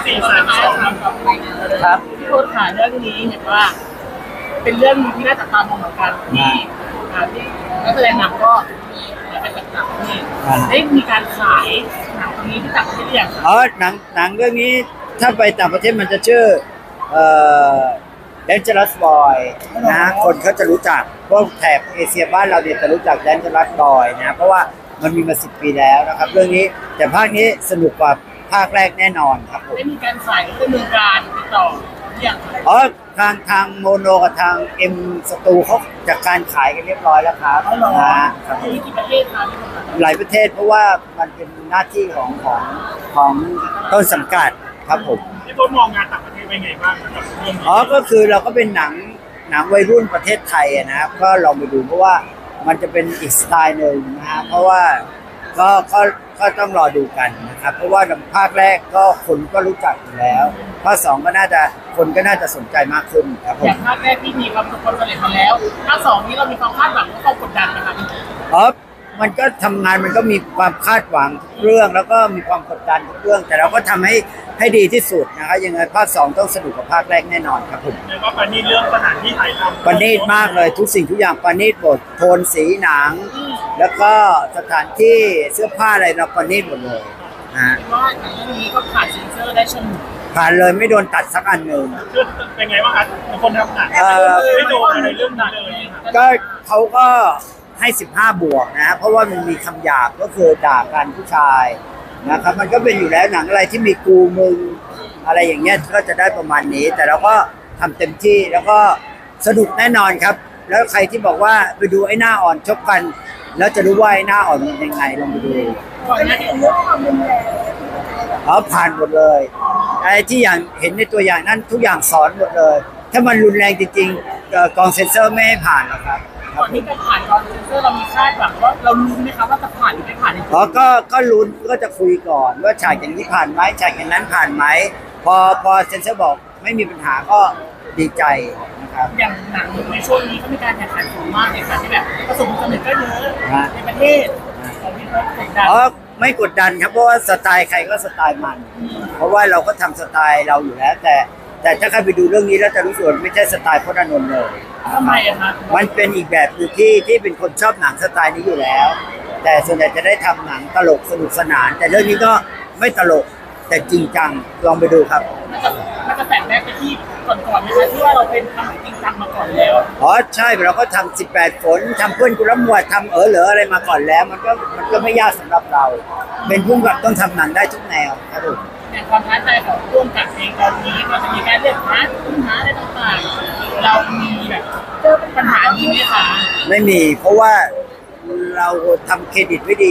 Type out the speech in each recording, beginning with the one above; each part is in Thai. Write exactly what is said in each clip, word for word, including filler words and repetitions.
สี่สามสองครับพี่โค้ชขาเรื่องนี้เห็นว่า เป็นเรื่องที่น่าจับตามองเหมือนกันที่ที่นักแสดงนำก็มีไปต่างประเทศได้มีการขายหนังตรงนี้ที่ต่างประเทศหรือยังอ๋อหนังหนังเรื่องนี้ถ้าไปต่างประเทศมันจะชื่อเอ่อ Dangerous Boy นะฮะคนเขาจะรู้จักพวกแถบเอเชียบ้านเราเนี่ยจะรู้จัก Dangerous Boy นะเพราะว่ามันมีมาสิบปีแล้วนะครับเรื่องนี้แต่ภาคนี้สนุกกว่าภาคแรกแน่นอนครับผมได้มีการขายดำเนินการติดต่ออย่างอ๋อทางทางโมโนกับทางเอ็มสตูเขาจัดการขายกันเรียบร้อยแล้วครับนะครับมีกี่ประเทศครับหลายประเทศเพราะว่ามันเป็นหน้าที่ของของของต้นสังกัดครับผมพี่โค้ชมองงานต่างประเทศเป็นไงบ้างครับอ๋อก็คือเราก็เป็นหนังหนังวัยรุ่นประเทศไทยนะครับก็ลองไปดูเพราะว่ามันจะเป็นอีกสไตล์หนึ่งนะฮะเพราะว่าก็ก็ก็ต้องรอดูกันนะครับเพราะว่าภาคแรกก็คนก็รู้จักอยู่แล้วภาคสองก็น่าจะคนก็น่าจะสนใจมากขึ้นครับผมอย่างภาคแรกที่มีความประสบความสำเร็จมาแล้วภาคสองนี้เรามีความคาดหวังและความกดดันนะครับอ๋อมันก็ทำงานมันก็มีความคาดหวังทุกเรื่องแล้วก็มีความกดดันทุกเรื่องแต่เราก็ทำให้ให้ดีที่สุดนะครับยังไงภาคสองต้องสนุกกว่าภาคแรกแน่นอนครับผมแล้วก็ปานีเรื่องสถานที่ถ่ายทำปานีมากเลยทุกสิ่งทุกอย่างปานีบทโทนสีหนังแล้วก็สถานที่เสื้อผ้าอะไรเราปานีหมดเลยฮะว่าหนังเรื่องนี้ก็ผ่านเซ็นเซอร์ได้ชมผ่านเลยไม่โดนตัดสักอันหนึ่งเป็นไงบ้างครับคนทำหนังไม่โดนในเรื่องนั้นเลยก็เขาก็ให้สิบห้าบวกนะเพราะว่ามันมีคำหยาบก็คือด่ากันผู้ชายนะครับมันก็เป็นอยู่แล้วหนังอะไรที่มีกูมึงอะไรอย่างเงี้ยก็จะได้ประมาณนี้แต่เราก็ทำเต็มที่แล้วก็สนุกแน่นอนครับแล้วใครที่บอกว่าไปดูไอ้หน้าอ่อนชกกันแล้วจะรู้ว่าไอ้หน้าอ่อนมันยังไงลองไปดูก่อนหน้านี้เรื่องความรุนแรงอ๋อผ่านหมดเลยอะไรที่อย่างเห็นในตัวอย่างนั้นทุกอย่างสอนหมดเลยถ้ามันรุนแรงจริงๆกองเซ็นเซอร์ไม่ให้ผ่านหรอกครับก่อนที่จะผ่านกองเซ็นเซอร์เรามีคาดหวังว่าเราลุ้นไหมครับว่าจะผ่านหรือไม่ผ่านอ๋อก็ก็ลุ้นก็จะคุยก่อนว่าฉากอย่างนี้ผ่านไหมฉากอย่างนั้นผ่านไหมพอพอเซ็นเซอร์บอกไม่มีปัญหาก็ดีใจนะครับอย่างหนังในช่วงนี้ก็มีการแข่งขันสูงมากเลยค่ะที่แบบประสบความสำเร็จก็เยอะในประเทศของพี่ก็กดดันอ๋อไม่กดดันครับเพราะว่าสไตล์ใครก็สไตล์มันเพราะว่าเราก็ทำสไตล์เราอยู่แล้วแต่แต่ถ้าใครไปดูเรื่องนี้แล้วจะรู้สึกไม่ใช่สไตล์พจน์อานนท์เลยทำไมอะครับมันเป็นอีกแบบนึงที่ที่เป็นคนชอบหนังสไตล์นี้อยู่แล้วแต่ส่วนใหญ่จะได้ทำหนังตลกสนุกสนานแต่เรื่องนี้ก็ไม่ตลกแต่จริงจังลองไปดูครับมันจะแฝงแบ็กไปที่ก่อนๆนะคะที่ว่าเราเป็นทำหนังจริงจังมาก่อนแล้วอ๋อใช่เราก็ทำสิบแปดฝนทำเพื่อนกุลหมวดทำเออเหลืออะไรมาก่อนแล้วมันก็มันก็ไม่ยากสำหรับเราเป็นผู้กำกับต้องทำหนังได้ทุกแนวครับผมอย่างความท้าทายของร่วมกับเองตอนนี้เราจะมีการเลือกหาปัญหาอะไรต่างๆเรามีแบบเจอปัญหานี้ไหมคะไม่มีเพราะว่าเราทำเครดิตไว้ดี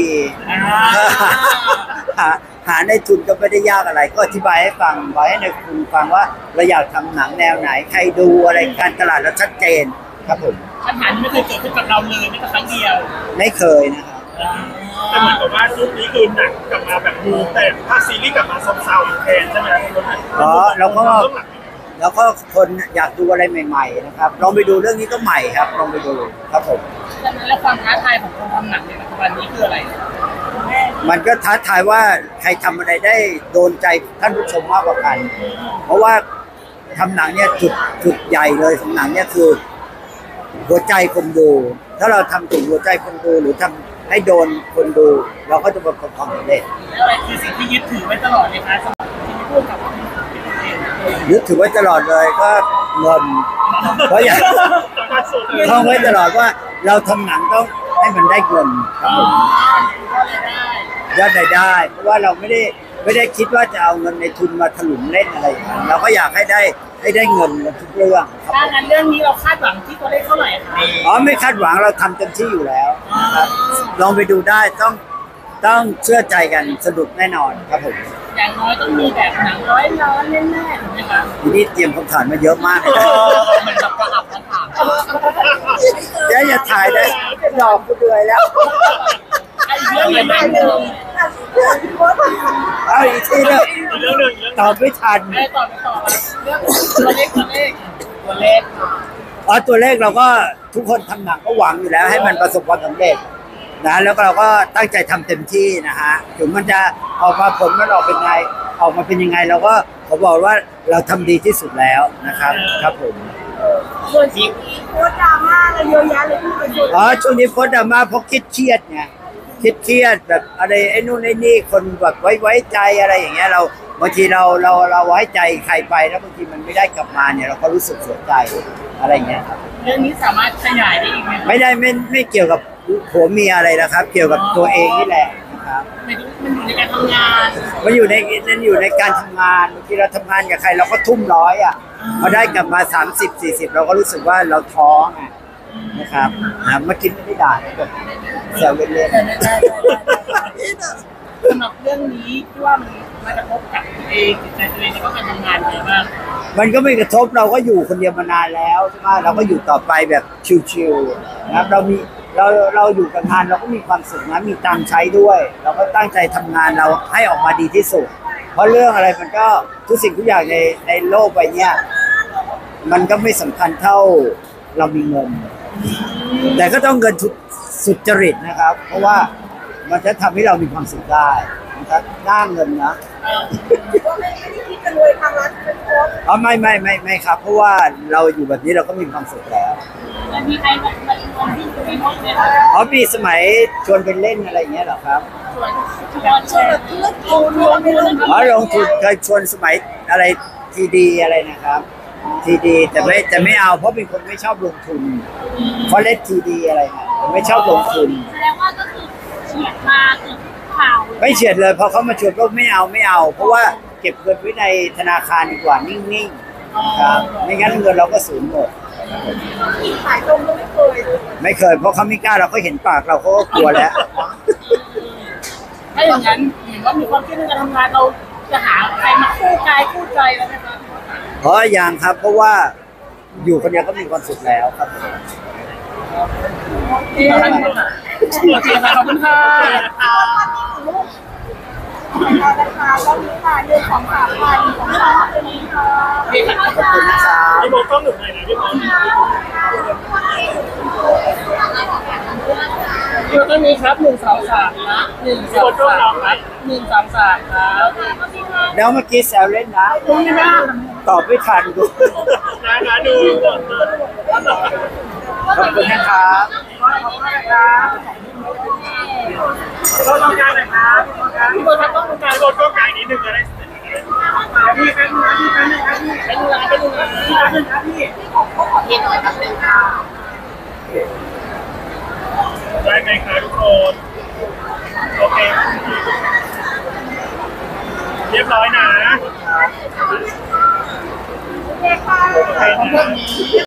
หาหาในทุนก็ไม่ได้ยากอะไรก็อธิบายให้ฟังบอกให้ในคุณฟังว่าเราอยากทำหนังแนวไหนใครดูอะไรการตลาดเราชัดเจนครับผมปัญหานี้ไม่เคยเกิดขึ้นกับเราเลยแม้แต่ครั้งเดียวไม่เคยนะครับแต่เหมือนกับว่าชุดนี้คือหนังกลับมาแบบดูแต่ภาคซีรีส์กลับมาซบเซาแทนใช่ไหมอ๋อเราก็แล้วก็คนอยากดูอะไรใหม่ๆนะครับลองไปดูเรื่องนี้ก็ใหม่ครับลองไปดูครับผมแล้วความท้าทายของคนทำหนังในปัจจุบันนี้คืออะไรมันก็ท้าทายว่าใครทำอะไรได้โดนใจท่านผู้ชมมากกว่ากันเพราะว่าทำหนังเนี่ยจุดจุดใหญ่เลยของหนังเนี่ยคือหัวใจคนดูถ้าเราทำถึงหัวใจคนดูหรือทำให้โดนคนดูเราก็จะประสบความสำเร็จแล้วอะไรคือสิ่งที่ยึดถือไว้ตลอดเลยคะสำหรับที่พูดกับยึดถือไว้ตลอดเลยก็เงินเพราะอย่างท่องไว้ตลอดว่าเราทำหนังต้องให้มันได้เงินครับผมยอดรายได้เพราะว่าเราไม่ได้ไม่ได้คิดว่าจะเอาเงินในทุนมาถลุงเล่นอะไรเราก็อยากให้ได้ให้ได้เงินทุกเรื่องครับถ้างั้นเรื่องนี้เราคาดหวังที่ตัวเลขเท่าไหร่คะอ๋อไม่คาดหวังเราทำเต็มที่อยู่แล้วครับลองไปดูได้ต้องต้องเชื่อใจกันสนุกแน่นอนครับผมอย่างน้อยต้องมีแบบหนังร้อยล้านแน่ๆถูกไหมคะทีนี้เตรียมคำถามมาเยอะมากเลยมันจะกระอับกระอับเดี๋ยวอย่าถ่ายได้หลอกกูด้วยแล้วไอ้เรื่องใหญ่ๆเลยเอาอีกทีนึงตอบไม่ทันไม่ตอบไม่ตอบเรื่องตัวเลขตัวเลขตัวเลขอ๋อตัวเลขเราก็ทุกคนทำหนังก็หวังอยู่แล้วให้มันประสบความสำเร็จนะแล้วเราก็ตั้งใจทำเต็มที่นะฮะถึงมันจะออกมาผลมันออกเป็นไงออกมาเป็นยังไงเราก็ผมบอกว่าเราทำดีที่สุดแล้วนะครับครับผมส่วนที่มีโพสต์ดราม่าอะไรเยอะแยะเลยที่เป็นอ๋อช่วงนี้โพสต์ดราม่าเพราะคิดเครียดไงคิดเครียดแบบอะไรไอ้นู่นไอ้นี่คนแบบไว้ไว้ใจอะไรอย่างเงี้ยเราบางทีเราเราเราไว้ใจใครไปแล้วบางทีมันไม่ได้กลับมาเนี่ยเราก็รู้สึกเสียใจอะไรเงี้ยครับเรื่องนี้สามารถขยายได้อีกไหมครับไม่ได้ไม่ไม่เกี่ยวกับผัวเมียอะไรนะครับ เกี่ยวกับตัวเองนี่แหละนะครับหมายถึงมันอยู่ในการทำงานมันอยู่ในมันอยู่ในการทำงานบางทีเราทำงานกับใครเราก็ทุ่มร้อยอ่ะพอได้กลับมาสามสิบสี่สิบเราก็รู้สึกว่าเราท้อไงนะครับนะเมื่อกี้ไม่ได้ด่าแบบแซวเล่นๆสำหรับเรื่องนี้ที่ว่ามันมากระทบกับตัวเองจิตใจตัวเองแล้วก็การทำงานยังไงบ้างมันก็ไม่กระทบเราก็อยู่คนเดียวมานานแล้วใช่ไหมเราก็อยู่ต่อไปแบบชิวๆนะครับเรามีเราเราอยู่กับงานเราก็มีความสุขนะมีตังค์ใช้ด้วย เราก็ตั้งใจทำงานเราให้ออกมาดีที่สุด เพราะเรื่องอะไรมันก็ทุกสิ่งทุกอย่างในในโลกใบเนี้ยมันก็ไม่สำคัญเท่าเรามีเงิน แต่ก็ต้องเงินทุสุจริตนะครับ เพราะว่ามันจะทำให้เรามีความสุขได้นะครับหน้าเงินนะก็ไม่ไม่ได้คิดจะรวยทางรัฐเป็นโพสต์อ๋อไม่ไม่ไม่ไม่ครับ เพราะว่าเราอยู่แบบนี้เราก็มีความสุขแล้วแล้วมีใครแบบมาชวนที่คุยบ้างไหมคะอ๋อมีสมัยชวนไปเล่นอะไรอย่างเงี้ยเหรอครับชวนชวนชวนแบบธุรกิจรวมรวมอ๋อลงทุนเคยชวนสมัยอะไรทีดีอะไรนะครับทีดีแต่ไม่แต่ไม่เอาเพราะเป็นคนไม่ชอบลงทุนเพราะเล่นทีดีอะไรนะผมไม่ชอบลงทุนแสดงว่าก็คือเฉียดมาเกือบข่าวไม่เฉียดเลยพอเขามาชวนก็ไม่เอาไม่เอา เพราะว่าเก็บเงินไว้ในธนาคารดีกว่านิ่งๆครับไม่งั้นเงินเราก็สูญหมดขายตรงก็ไม่เคยไม่เคยเพราะเขาไม่กล้าเราก็เห็นปากเราเขาก็กลัวแล้วถ้าอย่างนั้นเห็นว่ามีความคิดในการทำงานเราจะหาใครมาคู่กายคู่ใจแล้วไหมคะเพราะอย่างครับ เพราะว่าอยู่คนเดียวก็มีความสุขแล้วครับโอเคโอเคค่ะขอบคุณค่ะเรานะคะก็มีค่ะเรื่องของสามพันของเราเป็นนี้ค่ะโอเคค่ะขอบคุณนะครับพี่โบต้องหนึ่งเลยนะพี่โบอยู่ตรงนี้ครับหนึ่งสองสามนะหนึ่งสองสามครับหนึ่งสองสามครับแล้วเมื่อกี้แซวเล่นนะตรงนี้นะตอบไม่ทันดูนะนะดูขอบคุณนะครับขอบคุณนะครับเราต้องการไหนครับพี่โบครับต้องการโบต้องการนิดนึงจะได้พี่เป็นนะพี่เป็นนะพี่เป็นนะเป็นนะพี่เป็นนะพี่พี่หน่อยครับหนึ่งค่ะได้ไหมครับทุกคนโอเคเรียบร้อยนะโอเคค่ะโอเคนะ